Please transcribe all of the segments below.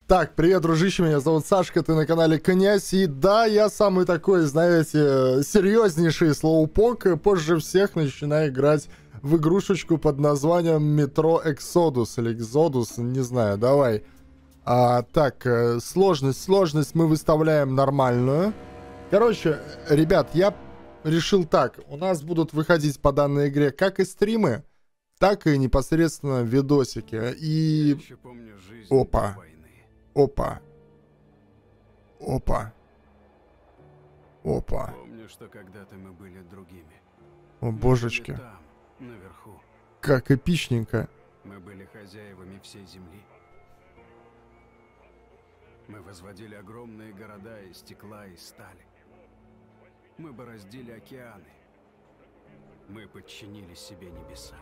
Так, привет, дружище, меня зовут Сашка, ты на канале Князь, и да, я самый такой, знаете, серьезнейший слоупок, и позже всех начинаю играть в игрушечку под названием Metro Exodus, или Exodus, не знаю, давай. Так, сложность мы выставляем нормальную. Короче, ребят, я решил так, у нас будут выходить по данной игре как и стримы, так и непосредственно видосики, и... Опа. Опа. Опа. Опа. Помню, что когда-то мы были другими. О, божечки. Мы были там, наверху. Как эпичненько. Мы были хозяевами всей земли. Мы возводили огромные города из стекла и стали. Мы бороздили океаны. Мы подчинили себе небеса.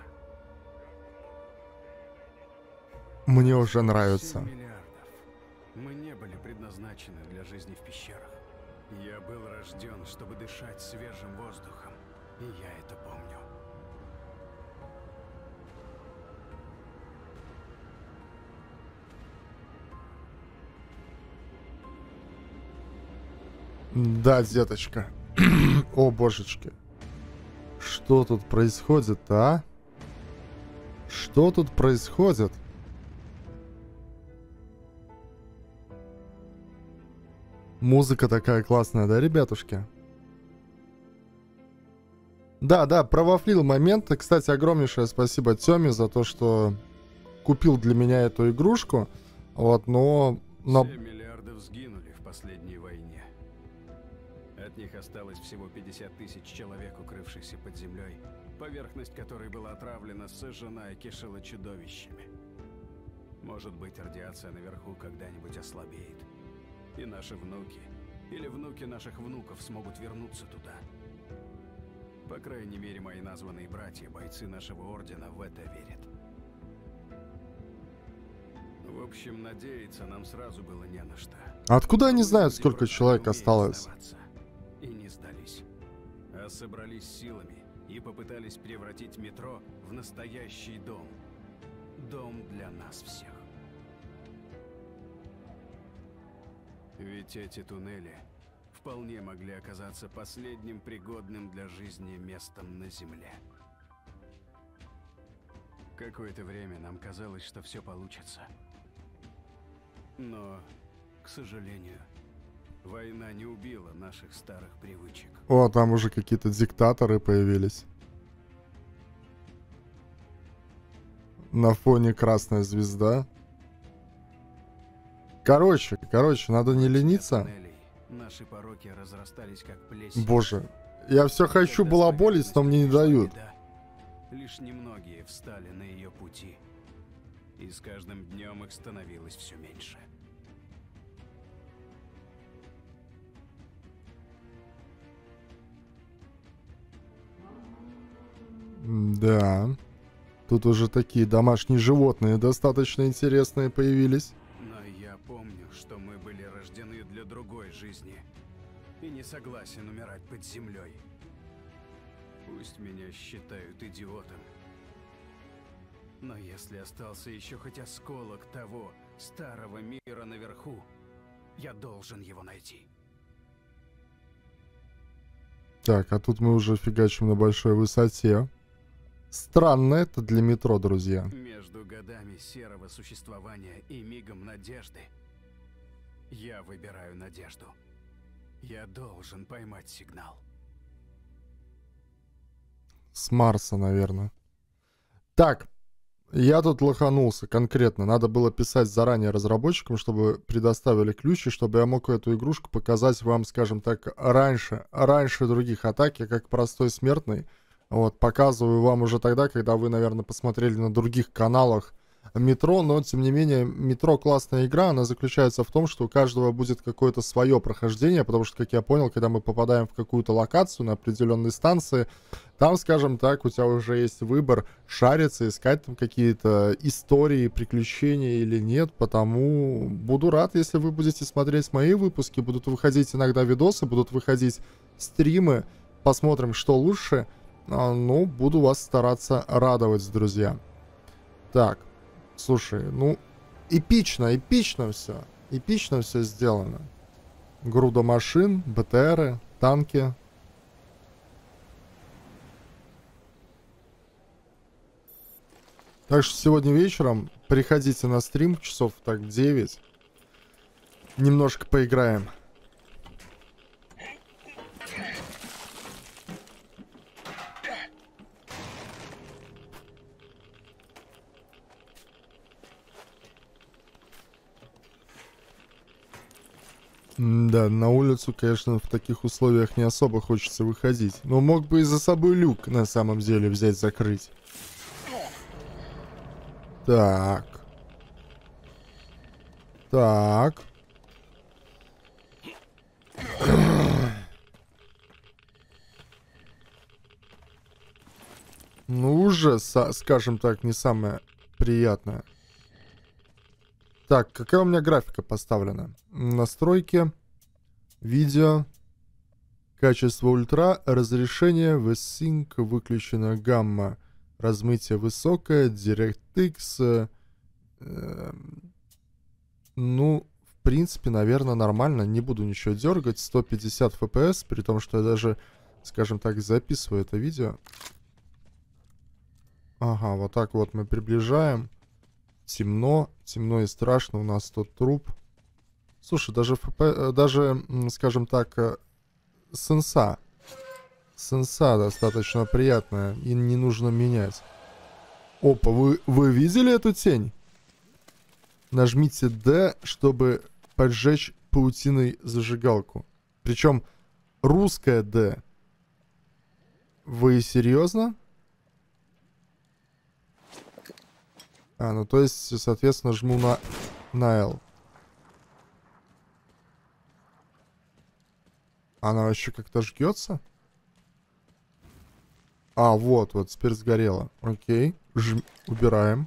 Мне уже нравится. 7 миллиардов. Мы не были предназначены для жизни в пещерах. Я был рожден, чтобы дышать свежим воздухом, и я это помню. Да, деточка. О, божечки. Что тут происходит, а? Что тут происходит? Музыка такая классная, да, ребятушки? Да, провафлил момент. Кстати, огромнейшее спасибо Тёме за то, что купил для меня эту игрушку. Вот, но... 7 миллиардов сгинули в последней войне. От них осталось всего 50 тысяч человек, укрывшихся под землей, поверхность которой была отравлена, сожжена и кишела чудовищами. Может быть, радиация наверху когда-нибудь ослабеет. И наши внуки, или внуки наших внуков смогут вернуться туда. По крайней мере, мои названные братья, бойцы нашего ордена, в это верят. В общем, надеяться нам сразу было не на что. Откуда они знают, сколько человек осталось? И не сдались, а собрались силами и попытались превратить метро в настоящий дом. Дом для нас всех. Ведь эти туннели вполне могли оказаться последним пригодным для жизни местом на Земле. Какое-то время нам казалось, что все получится. Но, к сожалению, война не убила наших старых привычек. О, там уже какие-то диктаторы появились. На фоне красная звезда. Короче, надо не лениться. Наши пороки разрастались как плесень. Боже, я все хочу балаболить, но мне не дают. Лишь немногие встали на ее пути. И с каждым днем их становилось все меньше. Да. Тут уже такие домашние животные достаточно интересные появились. Но я помню, что мы были рождены для другой жизни. И не согласен умирать под землей. Пусть меня считают идиотом. Но если остался еще хоть осколок того старого мира наверху, я должен его найти. Так, а тут мы уже фигачим на большой высоте. Странно это для метро, друзья. Между годами серого существования и мигом надежды я выбираю надежду. Я должен поймать сигнал. С Марса, наверное. Так, я тут лоханулся конкретно. Надо было писать заранее разработчикам, чтобы предоставили ключи, чтобы я мог эту игрушку показать вам, скажем так, раньше других атак. Я как простой смертный. Вот, показываю вам уже тогда, когда вы, наверное, посмотрели на других каналах Метро, но, тем не менее, Метро классная игра, она заключается в том, что у каждого будет какое-то свое прохождение, потому что, как я понял, когда мы попадаем в какую-то локацию на определенной станции, там, скажем так, у тебя уже есть выбор шариться, искать там какие-то истории, приключения или нет, потому буду рад, если вы будете смотреть мои выпуски, будут выходить иногда видосы, будут выходить стримы, посмотрим, что лучше. Ну, буду вас стараться радовать, друзья. Так, слушай, ну, эпично, эпично все. Эпично все сделано. Груда машин, БТРы, танки. Так что сегодня вечером приходите на стрим, часов так 9. Немножко поиграем. Да, на улицу, конечно, в таких условиях не особо хочется выходить. Но мог бы и за собой люк на самом деле взять, закрыть. Так. Так. Ну, уже, скажем так, не самое приятное. Так, какая у меня графика поставлена? Настройки. Видео. Качество ультра. Разрешение. VSync. Выключена гамма. Размытие высокое. DirectX. Ну, в принципе, наверное, нормально. Не буду ничего дергать. 150 FPS. При том, что я даже, скажем так, записываю это видео. Ага, вот так вот мы приближаем. Темно. Темно и страшно. У нас тут труп. Слушай, даже, скажем так, сенса достаточно приятная. И не нужно менять. Опа, вы видели эту тень? Нажмите D, чтобы поджечь паутиной зажигалку. Причем русская D. Вы серьезно? А, ну то есть, соответственно, жму на L. Она вообще как-то жгется? А, вот теперь сгорела. Окей. Убираем.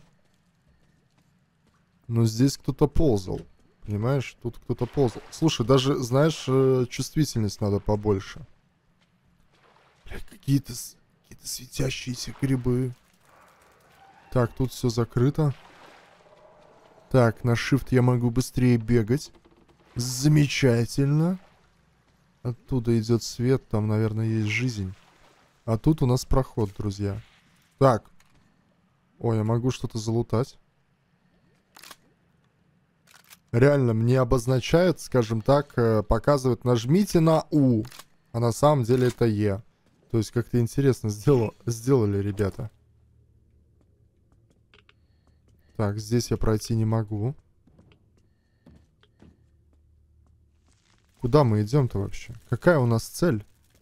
Но здесь кто-то ползал. Понимаешь? Тут кто-то ползал. Слушай, даже, знаешь, чувствительность надо побольше. Блядь, какие-то светящиеся грибы. Так, тут все закрыто. Так, на Shift я могу быстрее бегать. Замечательно. Оттуда идет свет, там, наверное, есть жизнь. А тут у нас проход, друзья. Так. Ой, я могу что-то залутать. Реально, мне обозначают, скажем так, показывают, нажмите на У. А на самом деле это Е. То есть как-то интересно сделали ребята. Так, здесь я пройти не могу. Куда мы идем-то вообще? Какая у нас цель?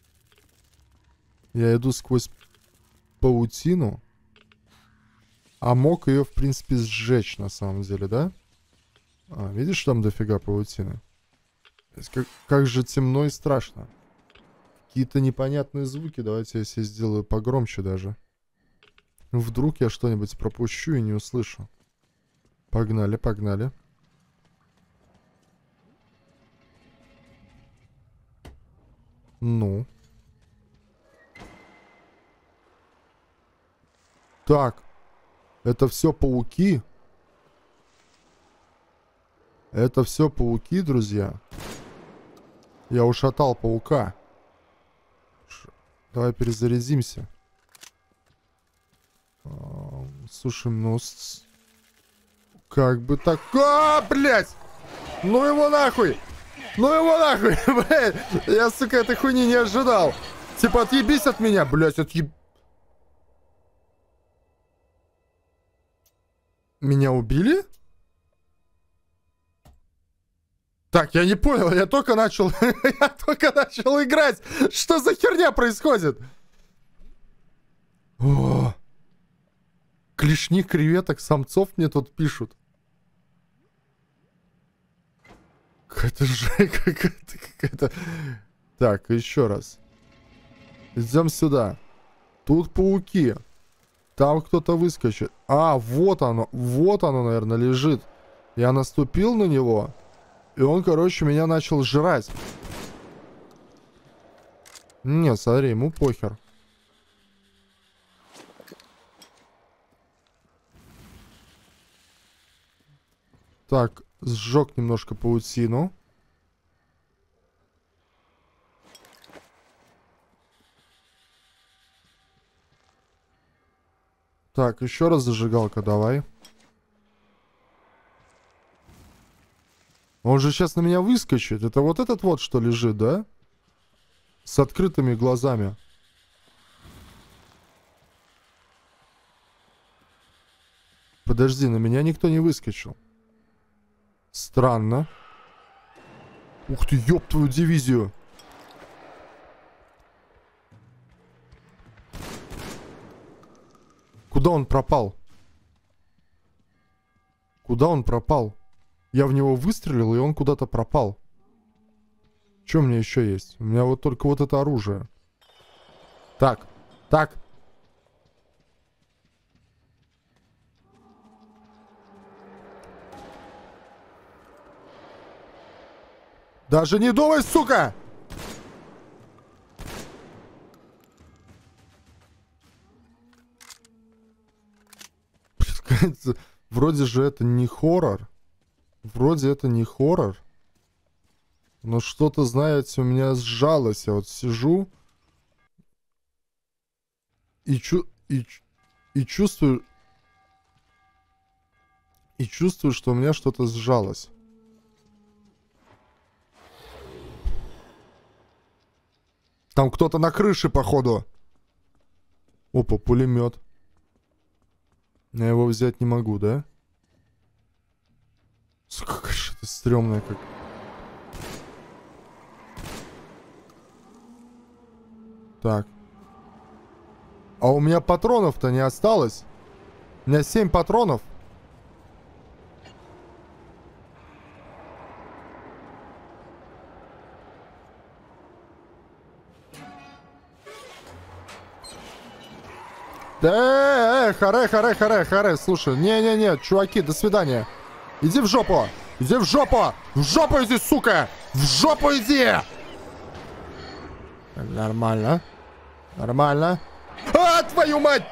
Я иду сквозь паутину. А мог ее, в принципе, сжечь, на самом деле, да? А, видишь, там дофига паутины? Как же темно и страшно. Какие-то непонятные звуки. Давайте я себе сделаю погромче даже. Вдруг я что-нибудь пропущу и не услышу. Погнали, погнали. Ну. Так. Это все пауки? Это все пауки, друзья. Я ушатал паука. Давай перезарядимся. Слушай, ну... Как бы так... А, блядь! Ну его нахуй! Ну его нахуй! Блядь! Я, сука, этой хуйни не ожидал! Типа, отъебись от меня! Блядь, Меня убили? Так, я не понял, я только начал... я только начал играть! Что за херня происходит? О! Клешни креветок самцов мне тут пишут. Какая-то какая-то... Так, еще раз. Идем сюда. Тут пауки. Там кто-то выскочит. А, вот оно, наверное, лежит. Я наступил на него. И он, короче, меня начал жрать. Не, смотри, ему похер. Так, сжег немножко паутину. Так, еще раз зажигалка давай. Он же сейчас на меня выскочит. Это вот этот вот, что лежит, да? С открытыми глазами. Подожди, на меня никто не выскочил. Странно. Ух ты, ёб твою дивизию. Куда он пропал? Куда он пропал? Я в него выстрелил, и он куда-то пропал. Что у меня еще есть? У меня вот только вот это оружие. Так, так. Даже не думай, сука! Вроде же это не хоррор. Вроде это не хоррор. Но что-то, знаете, у меня сжалось. Я вот сижу и чувствую... И чувствую, что у меня что-то сжалось. Там кто-то на крыше, походу. Опа, пулемет. Я его взять не могу, да? Сука, какая что-то стрёмное как. Так. А у меня патронов-то не осталось. У меня 7 патронов. Да, харе. Слушай, не, чуваки, до свидания. Иди в жопу. Иди в жопу. В жопу иди, сука. В жопу иди. Нормально. Нормально. А, твою мать!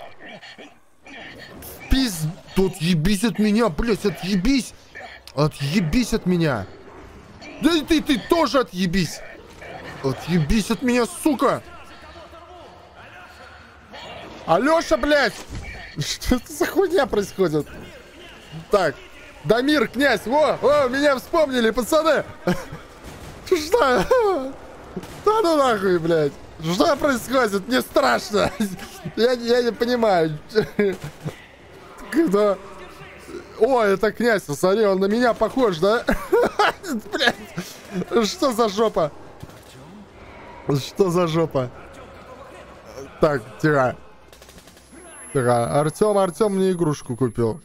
Пиз... Тут ебись от меня, блядь, отъебись. Отъебись от меня. Да и ты тоже отъебись. Отъебись от меня, сука. Алёша, блядь! Что это за хуйня происходит? Так, Дамир, князь, во, меня вспомнили, пацаны! Что? Да ну нахуй, блядь! Что происходит? Мне страшно! Я не понимаю. Когда... О, это князь, смотри, он на меня похож, да? Блядь! Что за жопа? Что за жопа? Так, тихо. Артем мне игрушку купил.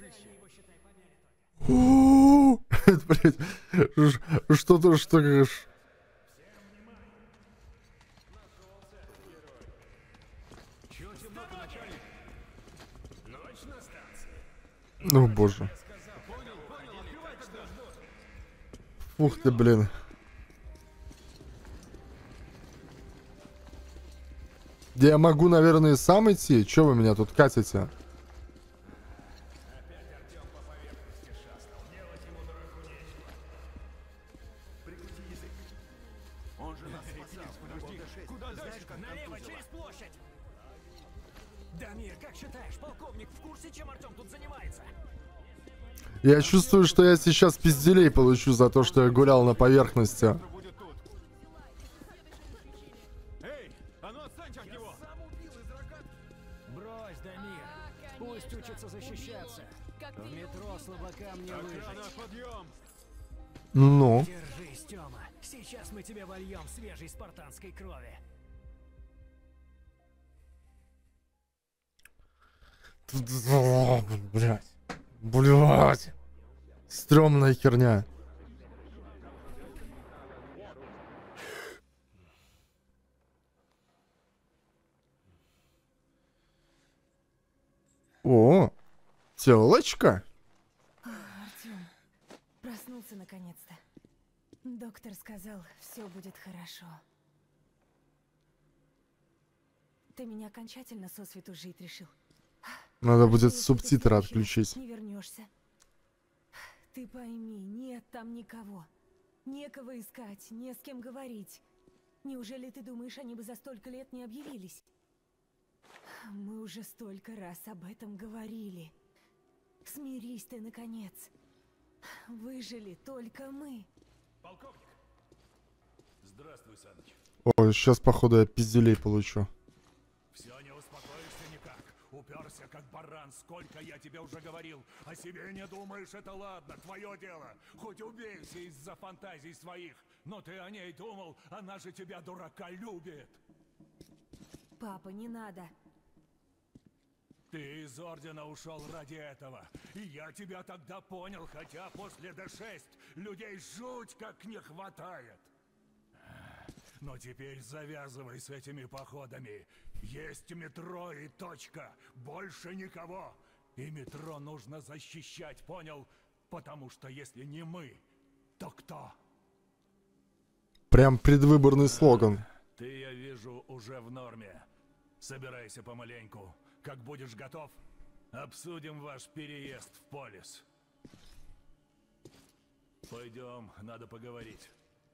Блять, что-то, что говоришь? Ну, боже. Ух ты, блин. Да я могу, наверное, и сам идти. Че вы меня тут катите? Я чувствую, что я сейчас пизделей получу за то, что я гулял на поверхности. Брось, Дамир. Пусть учится защищаться. В метро слабакам не выжить. Ну. Держись, Тёма. Сейчас мы тебе вольем свежей спартанской крови. Блять. Стрёмная херня. О, телочка. Артём, проснулся наконец-то. Доктор сказал, все будет хорошо. Ты меня окончательно сосвету жить решил. Надо будет субтитры отключить. Не вернешься. Ты пойми, нет там никого. Некого искать, не с кем говорить. Неужели ты думаешь, они бы за столько лет не объявились? Мы уже столько раз об этом говорили. Смирись ты, наконец. Выжили только мы. Полковник! Здравствуй, Саныч. Ой, сейчас, походу, я пизделей получу. Все не успокоишься никак. Уперся, как баран. Сколько я тебе уже говорил. О себе не думаешь, это ладно. Твое дело. Хоть убейся из-за фантазий своих. Но ты о ней думал. Она же тебя, дурака, любит. Папа, не надо. Ты из Ордена ушел ради этого. И я тебя тогда понял, хотя после Д6 людей жуть как не хватает. Но теперь завязывай с этими походами. Есть метро и точка. Больше никого. И метро нужно защищать, понял? Потому что если не мы, то кто? Прям предвыборный слоган. Ты, я вижу, уже в норме. Собирайся помаленьку. Как будешь готов, обсудим ваш переезд в Полис. Пойдем, надо поговорить.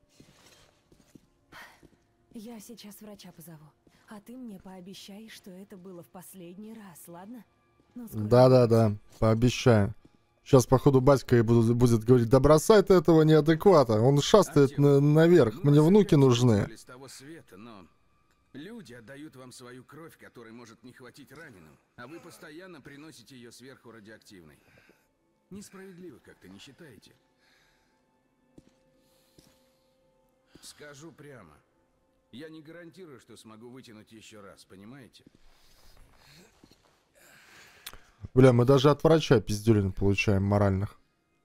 Я сейчас врача позову. А ты мне пообещай, что это было в последний раз, ладно? Ну, сколько? Да-да-да, пообещаю. Сейчас, походу, батька и будет говорить: да бросай ты этого неадеквата, он шастает наверх, мне внуки нужны. С того света, но люди отдают вам свою кровь, которой может не хватить раненым, а вы постоянно приносите ее сверху радиоактивной. Несправедливо как-то, не считаете? Скажу прямо. Я не гарантирую, что смогу вытянуть еще раз, понимаете? Бля, мы даже от врача пиздюлин получаем моральных.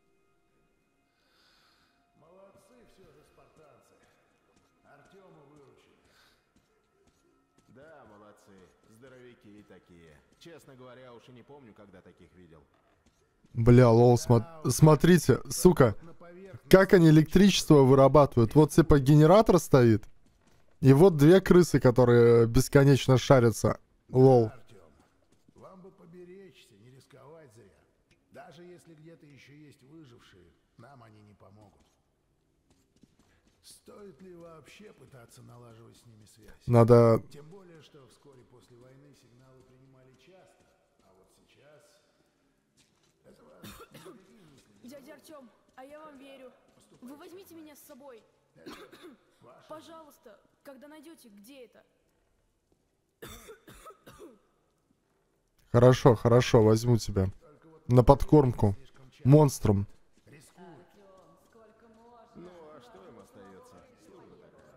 Молодцы все же спартанцы. Артема выручили. Да, молодцы. Здоровяки такие. Честно говоря, уж и не помню, когда таких видел. Бля, лол, смотрите, сука, как они электричество вырабатывают. Вот типа генератор стоит, и вот две крысы, которые бесконечно шарятся. Лол. Артем, вам бы поберечься, не рисковать зря. Даже если где-то еще есть выжившие, нам они не помогут. Стоит ли вообще пытаться налаживать с ними связь? Надо... Тем более, что вскоре после войны сигналы принимали часто. А вот сейчас... Это вас... Дядя Артем, а я вам верю. Вы возьмите меня с собой. Пожалуйста, когда найдете, где это? Хорошо, хорошо, возьму тебя. На подкормку. Монстром. Ну, а что им остается? Служба такая.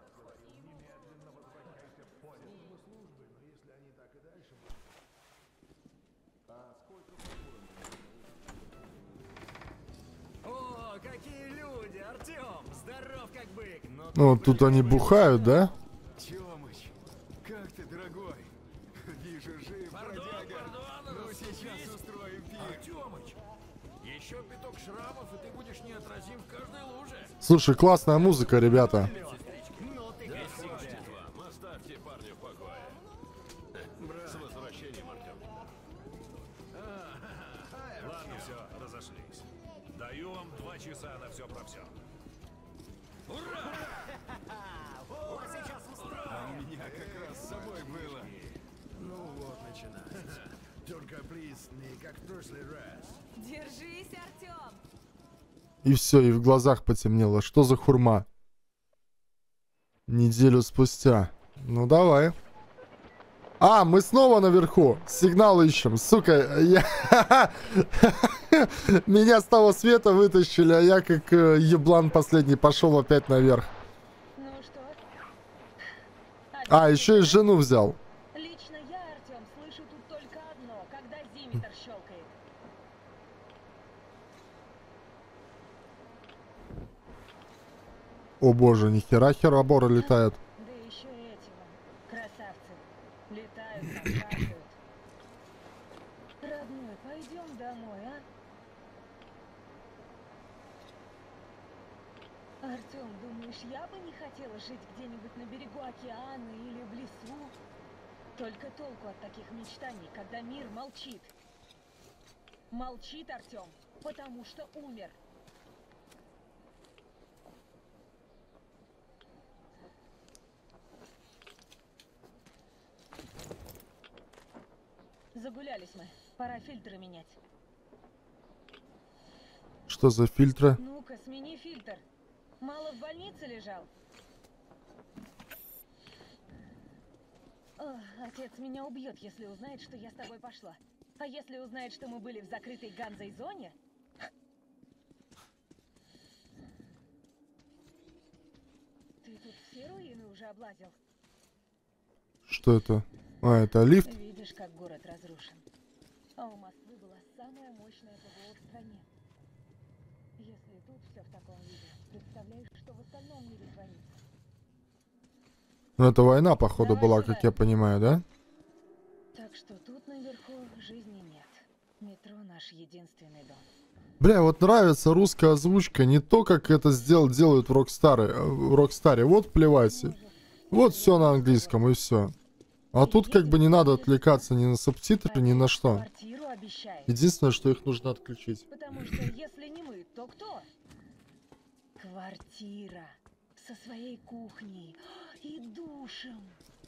О, какие люди, Артем! Здоров как бык! Но Ну, тут они бухают, да? Тёмыч, как ты, дорогой? Вижу, жив, бродяга. Ну, сейчас устроим пир. Тёмыч, еще пяток шрамов, и ты будешь неотразим в каждой луже. Слушай, классная музыка, ребята. Ну ты как всегда. Вам оставьте парня в покое. С возвращением, Артем. Ладно, все, разошлись. Даю вам 2 часа на все про все. А у меня как раз с собой было. Ну вот, начинается. Только, плиз, не как в прошлый раз. Держись, Артем! И все, и в глазах потемнело. Что за хурма? Неделю спустя. Ну, давай. А, мы снова наверху. Сигнал ищем. Сука, я... Меня с того света вытащили, а я как еблан последний пошел опять наверх. Ну что? А, еще и жену взял. Лично я, Артем, слышу тут только одно, когда зиметр щелкает. О боже, нихера хероборы летают. Да еще эти вон, красавцы. Летают, показывают. Родной, пойдем домой, а? Артем, думаешь, я бы не хотела жить где-нибудь на берегу океана или в лесу? Только толку от таких мечтаний, когда мир молчит. Молчит, Артем, потому что умер. Загулялись мы. Пора фильтры менять. Что за фильтры? Ну-ка, смени фильтр. Мало в больнице лежал. Ох, отец меня убьет, если узнает, что я с тобой пошла. А если узнает, что мы были в закрытой Ганзой зоне? Ты тут все руины уже облазил? Что это? А, это лифт? Видишь, как город разрушен. А у Москвы была самая мощная ПВО в стране. Если тут все в таком виде, представляешь, что в остальном мире творится? Ну, это война, походу, Давай была, сюда. как я понимаю, да? Так что тут наверху жизни нет. Метро наш единственный дом. Бля, вот нравится русская озвучка, не то, как это делают в Рокстаре. Вот плевать. Вот все на английском и все. А тут как бы не надо отвлекаться ни на субтитры, ни на что. Квартиру обещает. Единственное, что их нужно отключить. Потому что если не мы, то кто? Квартира. Со своей кухней. И душем.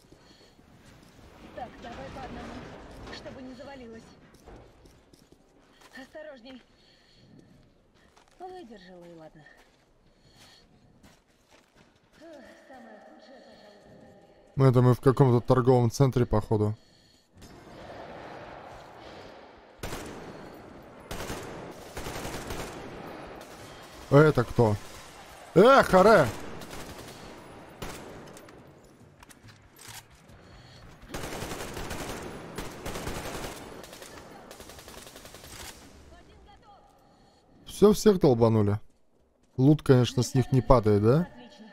Так, давай по одному, чтобы не завалилось. Осторожней. Выдержала и ладно. Ох, самое худшее, пожалуй, Ну, это мы в каком-то торговом центре, походу. Это кто? Харе! Все, всех долбанули. Лут, конечно, с них не падает, да? отлично.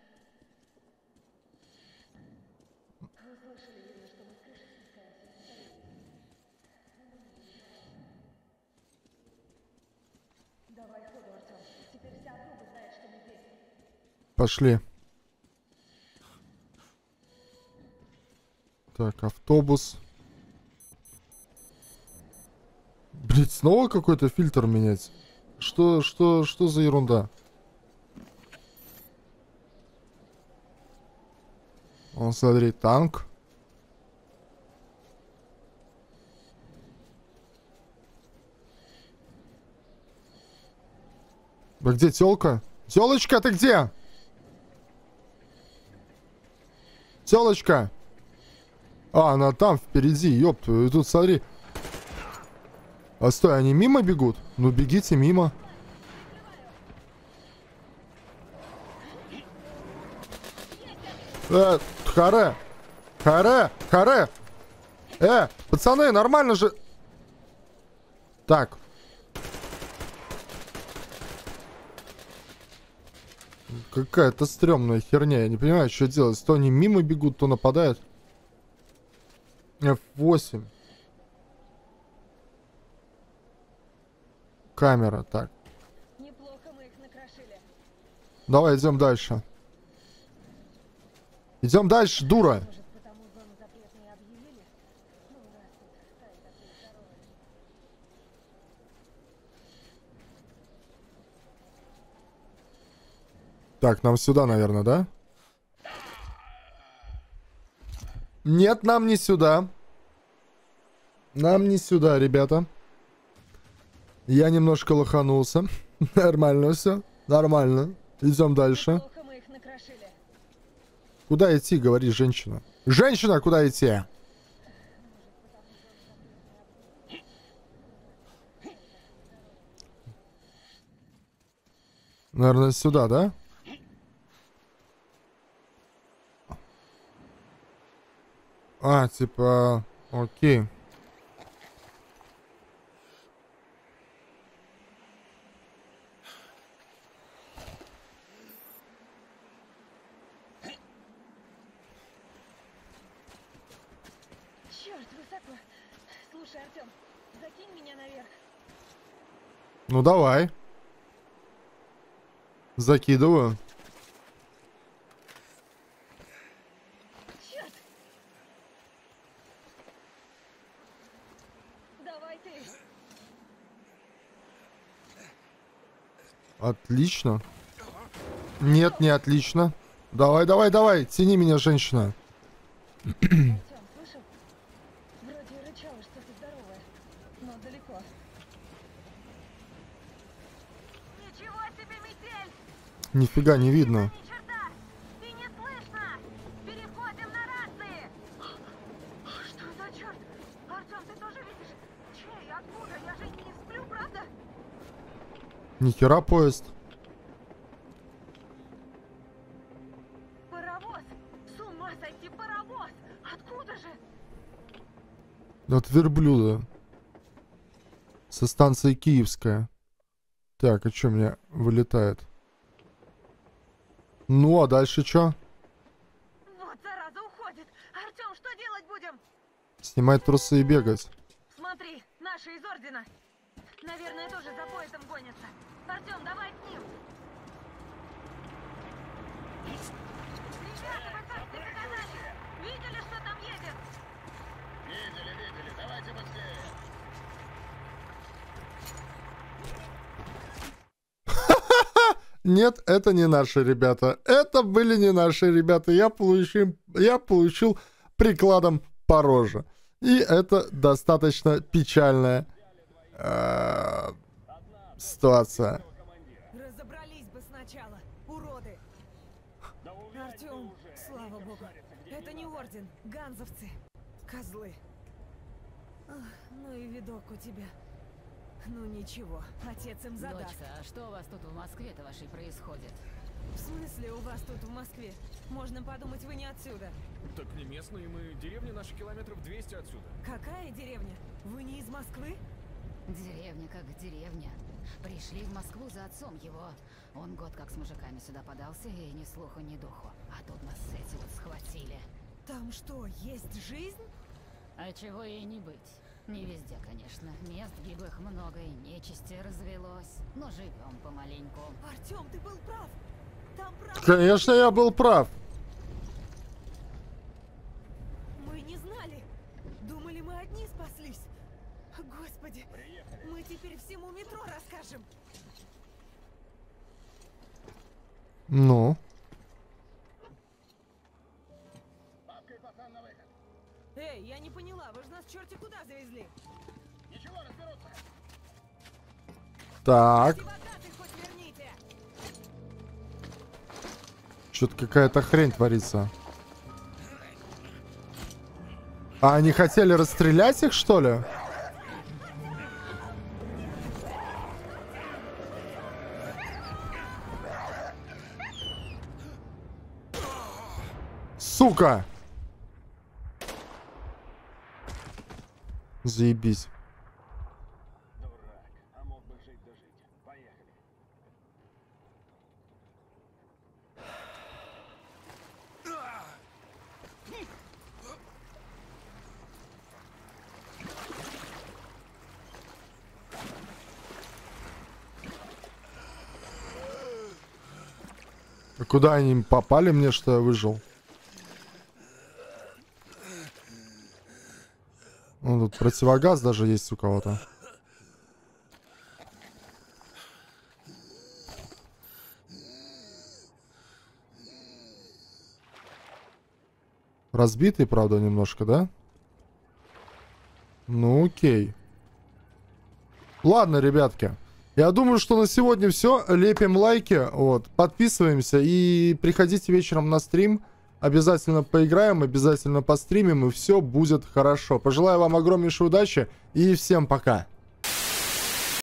Давай ходу, Артём. Теперь вся округа знает, что мы здесь. Пошли. Так, автобус. Блять, снова какой-то фильтр менять? Что за ерунда? Вон, смотри, танк. Да где тёлка? Тёлочка, ты где? Тёлочка! А, она там впереди, ёб твою. И тут смотри. А стой, они мимо бегут? Ну бегите мимо. Харе! Харе! Харе! Пацаны, нормально же... Так. Какая-то стрёмная херня. Я не понимаю, что делать. То они мимо бегут, то нападают. F8. Камера, так. Неплохо мы их накрошили. Давай, идем дальше. Идем дальше, дура. Может, потому зону запретной объявили? Ну, раз тут стали такие здоровые. Так, нам сюда, наверное, да? Нет, нам не сюда. Нам не сюда, ребята. Я немножко лоханулся. Нормально все. Нормально. Идем дальше. Неплохо мы их накрошили. Куда идти, говори, женщина. Женщина, куда идти? Наверное, сюда, да? А, типа... Окей. Черт, высоко. Слушай, Артём, закинь меня наверх. Ну, давай. Закидываю. Черт! Давай ты. Отлично. Нет, не отлично. Давай, давай, давай. Тяни меня, женщина. Артём, слышал? Вроде рычало что-то Нифига не видно. Ни черта! И не слышно! Переходим на рации! Что за черт? Артем, ты тоже видишь? Чей? Откуда? Я же не сплю, правда? Нихера поезд. Паровоз! С ума сойти, паровоз! Откуда же? От верблюда. Со станции Киевская. Так, а что мне вылетает? Ну, а дальше что? Вот зараза уходит! Артем, что делать будем? Снимать трусы и бегать. Смотри, наши из Ордена. Наверное, тоже за поездом гонятся. Артем, давай к ним. Ребята, вы как не показали? Видели, что там едет? Видели, давайте быстрее. Нет, это не наши ребята. Это были не наши ребята. Я получил прикладом по роже. И это достаточно печальная ситуация. Разобрались бы сначала, уроды. Артем, слава богу. Это не орден, ганзовцы. Козлы. Ах, ну и видок у тебя. Ну ничего, отец им задаст. Дочка, а что у вас тут в Москве-то вашей происходит? В смысле у вас тут в Москве? Можно подумать, вы не отсюда. Так не местные мы, деревня наша километров 200 отсюда. Какая деревня? Вы не из Москвы? Деревня как деревня. Пришли в Москву за отцом его. Он год как с мужиками сюда подался, и ни слуху, ни духу. А тут нас эти вот схватили. Там что, есть жизнь? А чего ей не быть? Не везде, конечно. Мест гиблых много и нечисти развелось. Но живем помаленьку. Артем, ты был прав. Там правда... Конечно, я был прав. Мы не знали. Думали, мы одни спаслись. Господи, мы теперь всему метро расскажем. Ну. Эй, я не поняла, вы же нас черти куда завезли? Ничего, разберутся. Так. Противогазы хоть верните. Что-то какая-то хрень творится. А они хотели расстрелять их, что ли? Сука! Заебись. Дурак, а мог бы жить да жить. Поехали. А куда они попали мне, что я выжил? Ну, тут противогаз даже есть у кого-то. Разбитый, правда, немножко, да? Ну, окей. Ладно, ребятки. Я думаю, что на сегодня все. Лепим лайки, вот, подписываемся и приходите вечером на стрим. Обязательно поиграем, обязательно постримим, и все будет хорошо. Пожелаю вам огромнейшей удачи и всем пока.